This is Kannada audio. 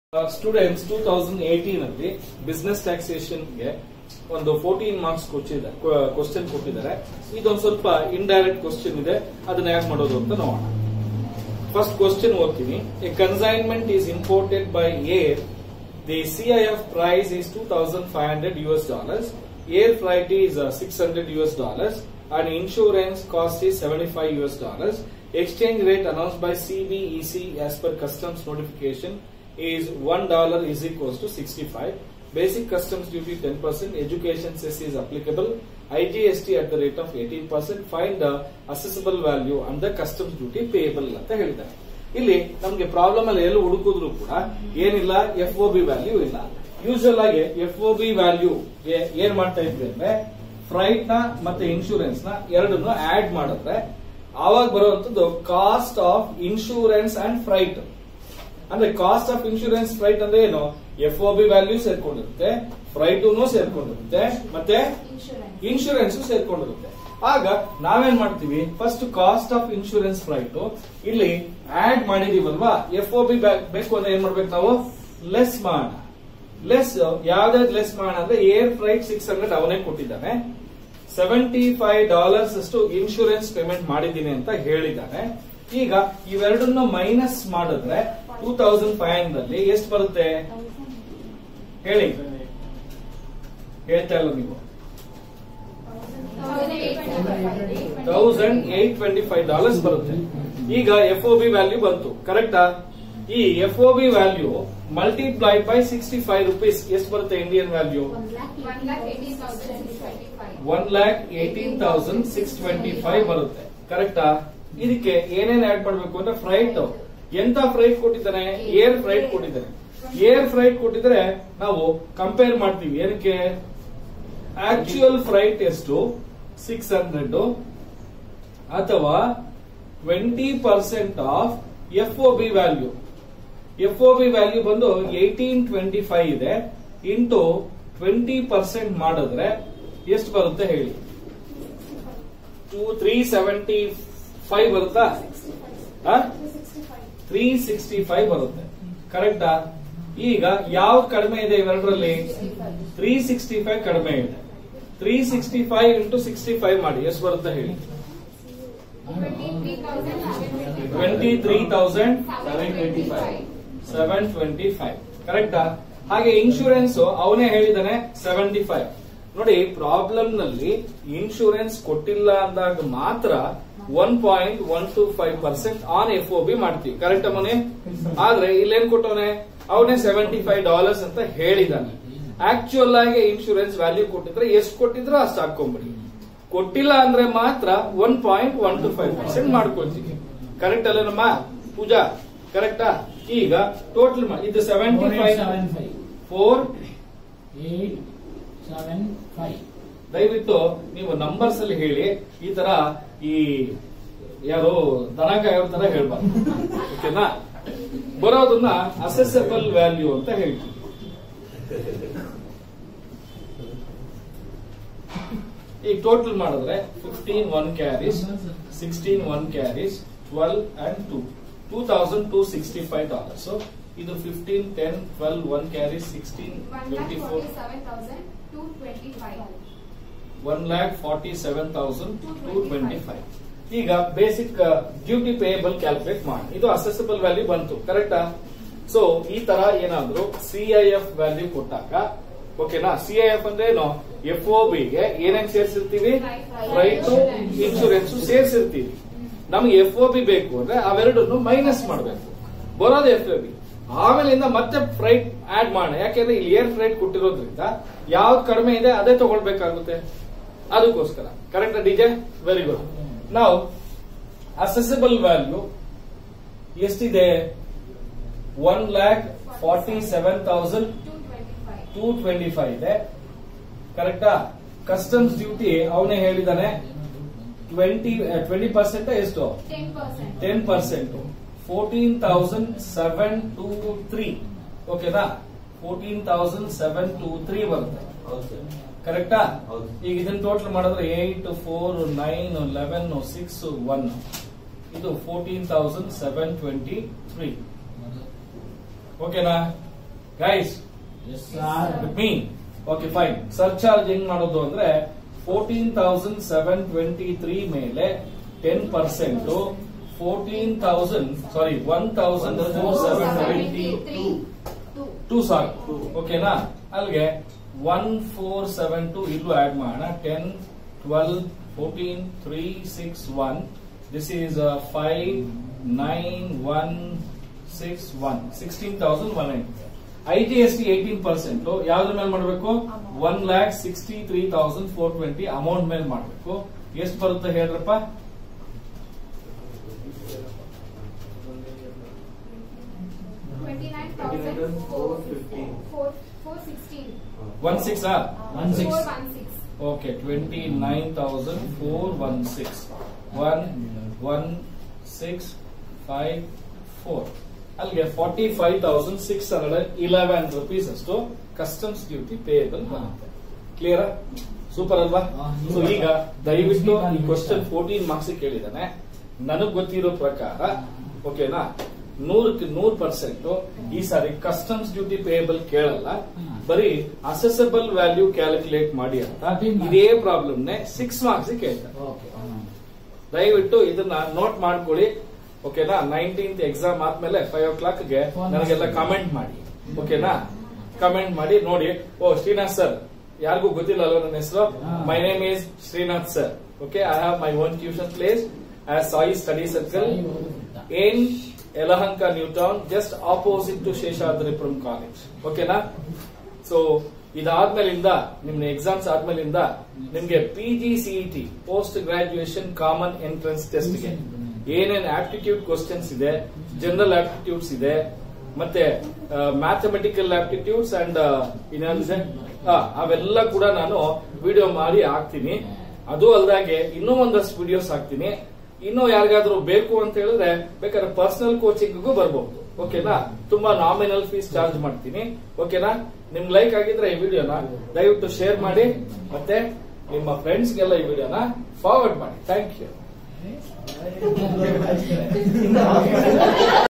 ಸ್ಟೂಡೆಂಟ್ಸ್ 2018 ಅಲ್ಲಿ ಬಿಸಿನೆಸ್ ಟ್ಯಾಕ್ಸೇಷನ್ ಗೆ ಒಂದು 14 ಮಾರ್ಕ್ಸ್ ಕ್ವಶನ್ ಕೊಟ್ಟಿದ್ದಾರೆ. ಇದೊಂದು ಸ್ವಲ್ಪ ಇಂಡೈರೆಕ್ಟ್ ಕ್ವಶನ್ ಇದೆ, ಅದನ್ನ ಯಾಕೆ ಮಾಡೋದು ಅಂತ ನೋಡೋಣ. ಫಸ್ಟ್ ಕ್ವಶನ್ ಓದ್ತೀನಿ. A consignment is imported by air. The CIF price is $2,500. Air freight is $600 and insurance cost is $75. Exchange rate announced by CBEC as per customs notification is $1 is equals to 65. Basic customs duty 10%. Education cess is applicable. IGST at the rate of 18%. Find the assessable value and the customs duty payable ಅಂತ ಹೇಳಿದ್ದಾರೆ. ಇಲ್ಲಿ ನಮಗೆ ಪ್ರಾಬ್ಲಮ್ ಅಲ್ಲಿ ಎಲ್ಲ ಹುಡುಕಿದ್ರು ಕೂಡ ಏನಿಲ್ಲ, FOB ವ್ಯಾಲ್ಯೂ ಇಲ್ಲ. ಯೂಶುವಲ್ ಆಗಿ FOB ವ್ಯಾಲ್ಯೂ ಏನ್ ಮಾಡ್ತಾ ಇದ್ವಿ ಅಂದ್ರೆ ಫ್ರೈಟ್ ನ ಮತ್ತೆ ಇನ್ಶೂರೆನ್ಸ್ ನ ಎರಡನ್ನು ಆಡ್ ಮಾಡಿದ್ರೆ ಆವಾಗ ಬರುವಂತದ್ದು cost of insurance and freight. ಅಂದ್ರೆ ಕಾಸ್ಟ್ ಆಫ್ ಇನ್ಶೂರೆನ್ಸ್ ಫ್ರೈಟ್ ಅಂದ್ರೆ ಏನು, FOB ವ್ಯಾಲ್ಯೂ ಸೇರ್ಕೊಂಡಿರುತ್ತೆ, ಫ್ರೈಟೂ ಸೇರ್ಕೊಂಡಿರುತ್ತೆ, ಮತ್ತೆ ಇನ್ಶೂರೆನ್ಸ್ ಸೇರ್ಕೊಂಡಿರುತ್ತೆ. ಆಗ ನಾವೇನ್ ಮಾಡ್ತೀವಿ, first cost of insurance freight ಇಲ್ಲಿ ಆಡ್ ಮಾಡಿದೀವಲ್ವಾ, FOB ಬೇಕು ಅಂದ್ರೆ ಏನ್ ಮಾಡ್ಬೇಕು ನಾವು, ಲೆಸ್ ಮಾಡೋಣ. ಲೆಸ್ ಯಾವ್ದಾದ್ರು ಲೆಸ್ ಮಾಡೋಣ ಅಂದ್ರೆ ಏರ್ ಫ್ರೈಟ್ 600 ಅವನೇ ಕೊಟ್ಟಿದ್ದಾನೆ, $75 ಅಷ್ಟು ಇನ್ಶೂರೆನ್ಸ್ ಪೇಮೆಂಟ್ ಮಾಡಿದ್ದೀನಿ ಅಂತ ಹೇಳಿದ್ದಾನೆ. ಈಗ ಇವೆರಡನ್ನು ಮೈನಸ್ ಮಾಡಿದ್ರೆ 2500 ಅಲ್ಲಿ ಎಷ್ಟು ಬರುತ್ತೆ ಹೇಳಿ, ಹೇಳ್ತಾ ಇಲ್ಲ ನೀವು, $1,825 ಬರುತ್ತೆ. ಈಗ FOB ವ್ಯಾಲ್ಯೂ ಬಂತು, ಕರೆಕ್ಟಾ? ಈ FOB value multiplied by 65 rupees ಎಷ್ಟು ಬರುತ್ತೆ ಇಂಡಿಯನ್ ವ್ಯಾಲ್ಯೂ? 1,18,625 ಬರುತ್ತೆ, ಕರೆಕ್ಟಾ? ಇದಕ್ಕೆ ಏನೇನ್ ಆಡ್ ಮಾಡಬೇಕು ಅಂದ್ರೆ ಫ್ರೈಟ್, ಎಂತ ಫ್ರೈಟ್ ಕೊಟ್ಟಿದ್ದಾನೆ, ಏರ್ ಫ್ರೈಟ್ ಕೊಟ್ಟಿದ್ದಾನೆ. ಏರ್ ಫ್ರೈಟ್ ಕೊಟ್ಟಿದ್ರೆ ನಾವು ಕಂಪೇರ್ ಮಾಡ್ತೀವಿ, ಏನಕ್ಕೆ, ಆಕ್ಚುಯಲ್ ಫ್ರೈಟ್ ಎಷ್ಟು 600 ಅಥವಾ 20% of FOB value. FOB value ಬಂದು 1825 ಇದೆ, ಇಂಟು 20% ಮಾಡಿದ್ರೆ ಎಷ್ಟು ಬರುತ್ತೆ ಹೇಳಿ, 375 ಬರುತ್ತಾ? 365 ಬರುತ್ತೆ, ಕರೆಕ್ಟಾ? ಈಗ ಯಾವ್ದು ಕಡಿಮೆ ಇದೆ ಇವೆರಡರಲ್ಲಿ? 365 ಕಡಿಮೆ ಇದೆ. 365 ಇಂಟು 65 ಮಾಡಿ ಎಷ್ಟು ಬರುತ್ತೆ ಹೇಳಿ? 23,725, ಕರೆಕ್ಟಾ? ಹಾಗೆ ಇನ್ಶೂರೆನ್ಸ್ ಅವನೇ ಹೇಳಿದಾನೆ 75. ನೋಡಿ, ಪ್ರಾಬ್ಲಮ್ ನಲ್ಲಿ ಇನ್ಶೂರೆನ್ಸ್ ಕೊಟ್ಟಿಲ್ಲ ಅಂದಾಗ ಮಾತ್ರ 1.125% ಆನ್ FOB ಮಾಡ್ತೀವಿ, ಕರೆಕ್ಟ್ ಮನೆ? ಆದ್ರೆ ಇಲ್ಲೇನ್ ಕೊಟ್ಟವನೆ, ಅವನೇ $75 ಅಂತ ಹೇಳಿದಾನೆ. ಆಕ್ಚುಯಲ್ ಆಗಿ ಇನ್ಶೂರೆನ್ಸ್ ವ್ಯಾಲ್ಯೂ ಕೊಟ್ಟಿದ್ರೆ ಎಷ್ಟು ಕೊಟ್ಟಿದ್ರು ಅಷ್ಟು ಹಾಕೊಂಡ್ಬಿಡಿ, ಕೊಟ್ಟಿಲ್ಲ ಅಂದ್ರೆ ಮಾತ್ರ 1.125% ಮಾಡ್ಕೊಳ್ತೀವಿ, ಕರೆಕ್ಟ್ ಅಲ್ಲೇನಮ್ಮ ಪೂಜಾ? ಕರೆಕ್ಟಾ? ಈಗ ಟೋಟಲ್ ಇದು 75 4875. ದಯವಿಟ್ಟು ನೀವು ನಂಬರ್ಸ್ ಅಲ್ಲಿ ಹೇಳಿ, ಈ ತರ ಈ ಯಾರು ದನಕಾಯವ್ರ ತರ ಹೇಳ್ಬಾರ್ದು, ಓಕೆನಾ? ಬರೋದನ್ನ ಅಸೆಸಬಲ್ ವ್ಯಾಲ್ಯೂ ಅಂತ ಹೇಳ್ತೀವಿ. ಈಗ ಟೋಟಲ್ ಮಾಡಿದ್ರೆ 15 1 ಕ್ಯಾರೀಸ್, 16 1 ಕ್ಯಾರೀಸ್, 12 and 2, $2,265. ಇದು 15 10 12 1 ಕ್ಯಾರೀಸ್, 16 24 1,47,225. ಈಗ ಬೇಸಿಕ್ ಡ್ಯೂಟಿ ಪೇಯಬಲ್ ಕ್ಯಾಲ್ಕುಲೇಟ್ ಮಾಡಿ, ಇದು ಅಸೆಸಬಲ್ ವ್ಯಾಲ್ಯೂ ಬಂತು, ಕರೆಕ್ಟಾ? ಸೊ ಈ ತರ ಏನಾದ್ರು CIF ವ್ಯಾಲ್ಯೂ ಕೊಟ್ಟಾಗ, ಓಕೆನಾ? CIF ಅಂದ್ರೆ ಏನು, FOB ಗೆ ಏನೇನ್ ಸೇರಿಸಿರ್ತೀವಿ, ಫ್ರೈಟ್ ಇನ್ಶೂರೆನ್ಸ್ ಸೇರಿಸಿರ್ತೀವಿ. ನಮ್ಗೆ FOB ಬೇಕು ಅಂದ್ರೆ ಅವೆರಡನ್ನು ಮೈನಸ್ ಮಾಡಬೇಕು, ಬರೋದು FOB. ಆಮೇಲಿಂದ ಮತ್ತೆ ಫ್ರೈಟ್ ಆಡ್ ಮಾಡೋಣ, ಯಾಕೆಂದ್ರೆ ಇಲ್ಲಿ ಏರ್ ಫ್ರೈಟ್ ಕೊಟ್ಟಿರೋದ್ರಿಂದ ಯಾವ್ದು ಕಡಿಮೆ ಇದೆ ಅದೇ ತಗೊಳ್ಬೇಕಾಗುತ್ತೆ, ಅದಕ್ಕೋಸ್ಕರ. Correct DJ? Very good. ನಾವು ಅಸೆಸಬಲ್ ವ್ಯಾಲ್ಯೂ ಎಷ್ಟಿದೆ, 1,47,225 ಇದೆ, ಕರೆಕ್ಟಾ? ಕಸ್ಟಮ್ಸ್ ಡ್ಯೂಟಿ ಅವನೇ ಹೇಳಿದಾನೆ 20% ಎಷ್ಟು, 10%, 14,723, ಓಕೆನಾ? 14,723 ಬರುತ್ತೆ, ಕರೆಕ್ಟಾ? ಈಗ ಇದನ್ನ ಟೋಟಲ್ ಮಾಡಿದ್ರೆ 8 4 9 11 6 1, ಇದು 14,723. ಓಕೆನಾ? Guys me okay fine. Surcharge ಹೆಂಗ್ ಮಾಡೋದು ಅಂದ್ರೆ 14,723 ಮೇಲೆ 10% 1,472 ಸಾಕು. ಓಕೆನಾ? ಅಲ್ಲಿಗೆ 1472 ಇಲ್ಲೂ ಆಡ್ ಮಾಡೋಣ. 10, 12, 14, 3, 6, 1. This is 5, 9, 1, 6, 1. 16,190. IGST 18% ಯಾವ್ದ್ರ ಮೇಲೆ ಮಾಡಬೇಕು? 1,63,420 ಅಮೌಂಟ್ ಮೇಲೆ ಮಾಡಬೇಕು. ಎಷ್ಟು ಬರುತ್ತೆ ಹೇಳ್ರಪ್ಪ? 29,416. ಓಕೆ, 29,416. 1,1,6,5,4 ಅಲ್ಲಿಗೆ 45,611 rupees ಅಷ್ಟು ಕಸ್ಟಮ್ಸ್ ಡ್ಯೂಟಿ ಪೇಯಬಲ್ ಬರುತ್ತೆ. ಕ್ಲಿಯರ್? ಸೂಪರ್ ಅಲ್ವಾ? ಸೊ ಈಗ ದಯವಿಟ್ಟು ಈ ಕ್ವಶನ್ 14 ಮಾರ್ಕ್ಸ್ ಕೇಳಿದಾನೆ. ನನಗ್ ಗೊತ್ತಿರೋ ಪ್ರಕಾರ ಓಕೆನಾ, 100% ಈ ಸಾರಿ ಕಸ್ಟಮ್ಸ್ ಡ್ಯೂಟಿ ಪೇಯಬಲ್ ಕೇಳಲ್ಲ, ಬರೀ ಅಸೆಸಬಲ್ ವ್ಯಾಲ್ಯೂ ಕ್ಯಾಲ್ಕುಲೇಟ್ ಮಾಡಿ ಅಂತ ಇದೇ ಪ್ರಾಬ್ಲಮ್ ನೇ 6 ಮಾರ್ಕ್ಸ್ ಕೇಳ್ತಾರೆ. ದಯವಿಟ್ಟು ಇದನ್ನ ನೋಟ್ ಮಾಡ್ಕೊಳ್ಳಿ. ಓಕೆನಾ? 19th ಎಕ್ಸಾಮ್ ಆದ್ಮೇಲೆ 5 o'clock ಗೆ ನನಗೆಲ್ಲ ಕಮೆಂಟ್ ಮಾಡಿ. ಓಕೆನಾ? ಕಮೆಂಟ್ ಮಾಡಿ ನೋಡಿ. ಓ ಶ್ರೀನಾಥ್ ಸರ್, ಯಾರಿಗೂ ಗೊತ್ತಿಲ್ಲ ಅಲ್ವಾ ನನ್ನ ಹೆಸರು? My name is Srinath sir. Okay, I have my own tuition place as Sai study circle in Yelahanka new town, just opposite to Seshadripuram college. ಓಕೆನಾ? ಸೊ ಇದಾದ್ಮೇಲಿಂದ ನಿಮ್ಮ ಎಕ್ಸಾಮ್ಸ್ ಆದ್ಮೇಲಿಂದ ನಿಮ್ಗೆ PGCET post graduation common entrance test ಗೆ ಏನೇನ್ ಆಪ್ಟಿಟ್ಯೂಡ್ ಕ್ವಶನ್ಸ್ ಇದೆ, ಜನರಲ್ ಆಪ್ಟಿಟ್ಯೂಡ್ಸ್ ಇದೆ, ಮತ್ತೆ ಮ್ಯಾಥಮೆಟಿಕಲ್ ಆಪ್ಟಿಟ್ಯೂಡ್ಸ್ ಅಂಡ್ ಇನ್ನೊಂದಿದೆ, ಅವೆಲ್ಲ ಕೂಡ ನಾನು ವಿಡಿಯೋ ಮಾಡಿ ಹಾಕ್ತೀನಿ. ಅದು ಅಲ್ದಾಗೆ ಇನ್ನೂ ಒಂದಷ್ಟು ವಿಡಿಯೋಸ್ ಹಾಕ್ತೀನಿ. ಇನ್ನೂ ಯಾರಿಗಾದ್ರೂ ಬೇಕು ಅಂತ ಹೇಳಿದ್ರೆ ಬೇಕಾದ್ರೆ ಪರ್ಸನಲ್ ಕೋಚಿಂಗ್ ಬರಬಹುದು. ಓಕೆನಾ? ತುಂಬಾ ನಾಮಿನಲ್ ಫೀಸ್ ಚಾರ್ಜ್ ಮಾಡ್ತೀನಿ. ಓಕೆನಾ? ನಿಮ್ ಲೈಕ್ ಆಗಿದ್ರೆ ಈ ವಿಡಿಯೋನ ದಯವಿಟ್ಟು ಶೇರ್ ಮಾಡಿ, ಮತ್ತೆ ನಿಮ್ಮ ಫ್ರೆಂಡ್ಸ್ಗೆಲ್ಲ ಈ ವಿಡಿಯೋನ ಫಾರ್ವರ್ಡ್ ಮಾಡಿ. Thank you.